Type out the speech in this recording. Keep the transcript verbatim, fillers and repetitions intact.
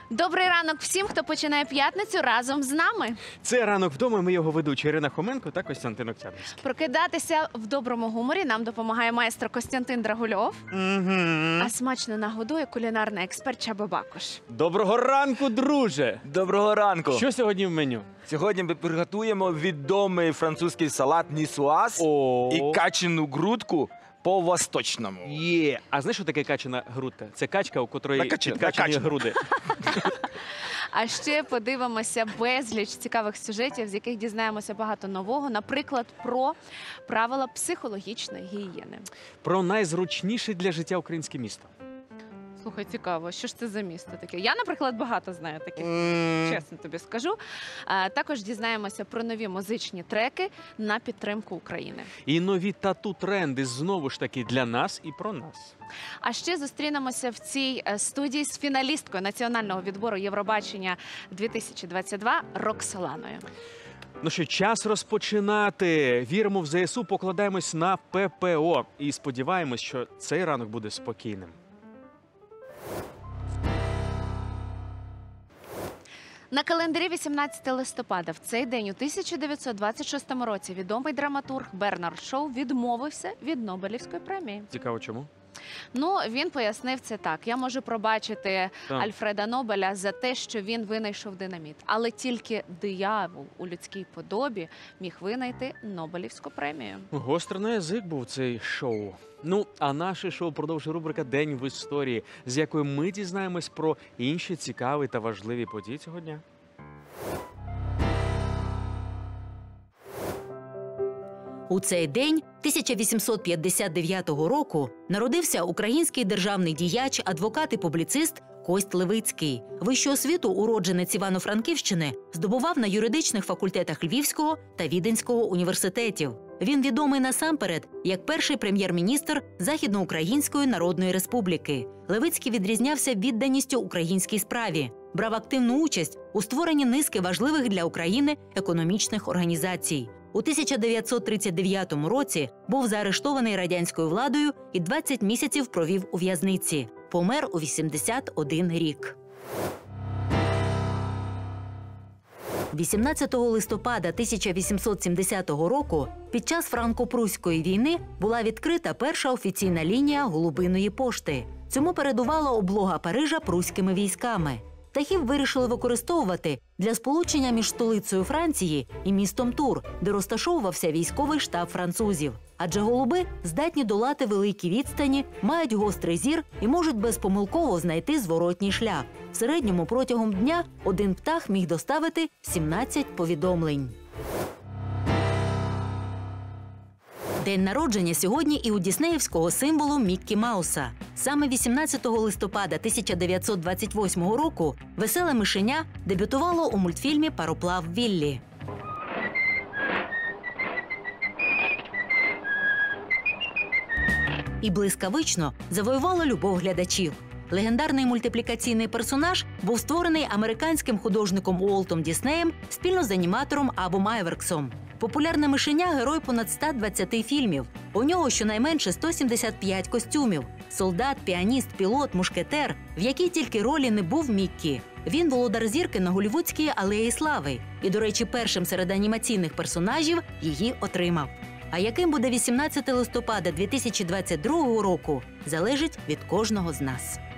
Добрий ранок всім, хто починає п'ятницю разом з нами. Це «Ранок вдома», ми його ведучі Ірина Хоменко та Костянтин Октябрьський. Прокидатися в доброму гуморі нам допомагає майстер Костянтин Драгульов, Угу. а смачно нагодує кулінарний експерт Чаба Бакуш. Доброго ранку, друже! Доброго ранку! Що сьогодні в меню? Сьогодні ми приготуємо відомий французький салат нісуаз О, і качену грудку по-восточному. Є. А знаєш, що таке качана грудка? Це качка, у котрої Накачана, підкачані накачана. груди. А ще подивимося безліч цікавих сюжетів, з яких дізнаємося багато нового, наприклад, про правила психологічної гігієни. Про найзручніше для життя українське місто. Слухай, цікаво, що ж це за місто таке? Я, наприклад, багато знаю таких. Чесно тобі скажу. А, також дізнаємося про нові музичні треки на підтримку України. І нові тату-тренди знову ж таки для нас і про нас. А ще зустрінемося в цій е, студії з фіналісткою національного відбору Євробачення дві тисячі двадцять два Роксоланою. Ну що, час розпочинати. Віримо в ЗСУ, покладаємось на ППО. І сподіваємось, що цей ранок буде спокійним. На календарі вісімнадцяте листопада в цей день у тисяча дев'ятсот двадцять шостому році відомий драматург Бернард Шоу відмовився від Нобелівської премії. Цікаво, чому? Ну, він пояснив це так. Я можу пробачити Так. Альфреда Нобеля за те, що він винайшов динаміт. Але тільки диявол у людській подобі міг винайти Нобелівську премію. Гостро на язик був цей шоу. Ну, а наше шоу продовжує рубрика «День в історії», з якою ми дізнаємось про інші цікаві та важливі події цього дня. У цей день тисяча вісімсот п'ятдесят дев'ятого року народився український державний діяч, адвокат і публіцист Кость Левицький. Вищу освіту уродженець Івано-Франківщини здобував на юридичних факультетах Львівського та Віденського університетів. Він відомий насамперед як перший прем'єр-міністр Західноукраїнської Народної Республіки. Левицький відрізнявся відданістю українській справі, брав активну участь у створенні низки важливих для України економічних організацій. У тисяча дев'ятсот тридцять дев'ятому році був заарештований радянською владою і двадцять місяців провів у в'язниці. Помер у вісімдесят один рік. вісімнадцятого листопада тисяча вісімсот сімдесятого року під час франко-пруської війни була відкрита перша офіційна лінія голубиної пошти. Цьому передувала облога Парижа пруськими військами. Птахів вирішили використовувати для сполучення між столицею Франції і містом Тур, де розташовувався військовий штаб французів. Адже голуби здатні долати великі відстані, мають гострий зір і можуть безпомилково знайти зворотній шлях. В середньому протягом дня один птах міг доставити сімнадцять повідомлень. День народження сьогодні і у діснеївського символу Міккі Мауса. Саме вісімнадцятого листопада тисяча дев'ятсот двадцять восьмого року веселе мишеня дебютувало у мультфільмі «Пароплав Віллі». І блискавично завоювало любов глядачів. Легендарний мультиплікаційний персонаж був створений американським художником Уолтом Діснеєм спільно з аніматором Абом Айверксом. Популярне мишеня – герой понад ста двадцяти фільмів. У нього щонайменше сто сімдесят п'ять костюмів. Солдат, піаніст, пілот, мушкетер. В якій тільки ролі не був Міккі. Він володар зірки на Голлівудській алеї слави. І, до речі, першим серед анімаційних персонажів її отримав. А яким буде вісімнадцяте листопада дві тисячі двадцять другого року, залежить від кожного з нас.